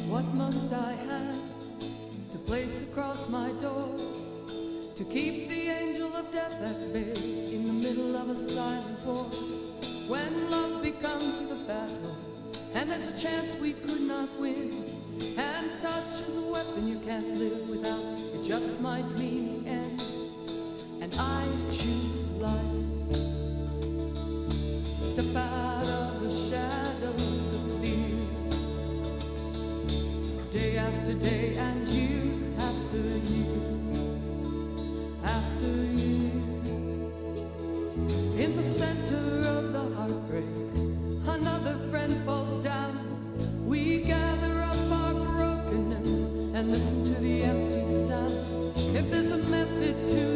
What must I have to place across my door to keep the angel of death at bay in the middle of a silent war? When love becomes the battle and there's a chance we could not win, and touch is a weapon you can't live without, it just might mean the end. And I choose life. Step out of the shadows of fear, day after day and year after year after year. In the center of the heartbreak, another friend falls down. We gather up our brokenness and listen to the empty sound. If there's a method to